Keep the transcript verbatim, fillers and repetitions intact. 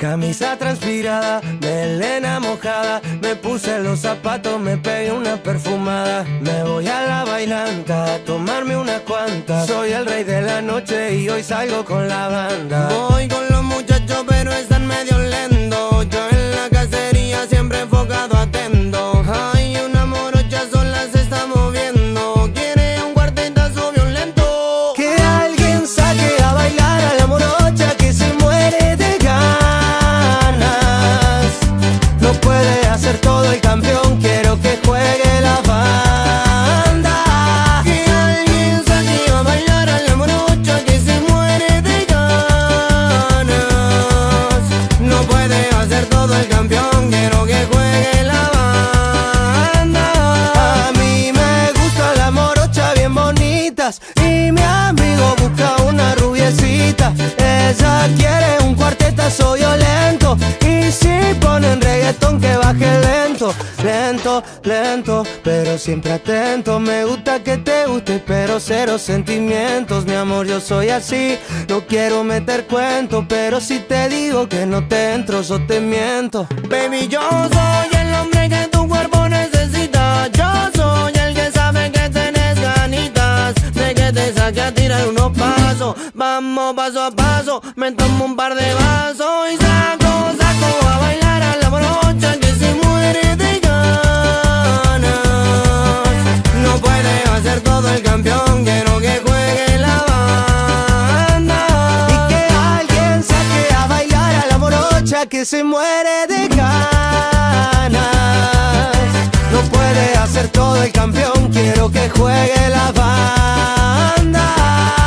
Camisa transpirada, melena mojada, me puse los zapatos, me pegué una perfumada. Me voy a la bailanta a tomarme unas cuantas. Soy el rey de la noche y hoy salgo con la banda. Voy con los muchachos pero están medio lentos. Yo en la cacería siempre enfocado atento. Ay, una morocha sola se está moviendo. Quiere un cuartetazo violento. Que alguien saque a bailar a la morocha que se muere de ganas. No puede hacer todo el campeón, quiero que juegue la banda. Que alguien saque a bailar a la morocha que se muere de ganas. No puede hacer todo el campeón, quiero que juegue la banda. A mí me gustan las morochas bien bonitas y mi amigo busca una rubiecita. Ella quiere un cuartetazo violento y si ponen reggaetón que baje lento, lento, lento, pero siempre atento. Me gusta que te guste pero cero sentimientos, mi amor, yo soy así. No quiero meter cuento, pero si te digo que no te entro, yo te miento. Baby, yo soy el hombre que tu cuerpo necesita. Yo soy el que sabe que tenés ganitas de que te saque a tirar unos pasos. Vamos paso a paso, me tomo un par de vasos y saco, saco a bailar a la morocha que se muere de ganas. No puede hacer todo el campeón, quiero que juegue la banda. Y que alguien saque a bailar a la morocha que se muere de ganas. No puede hacer todo el campeón, quiero que juegue la banda.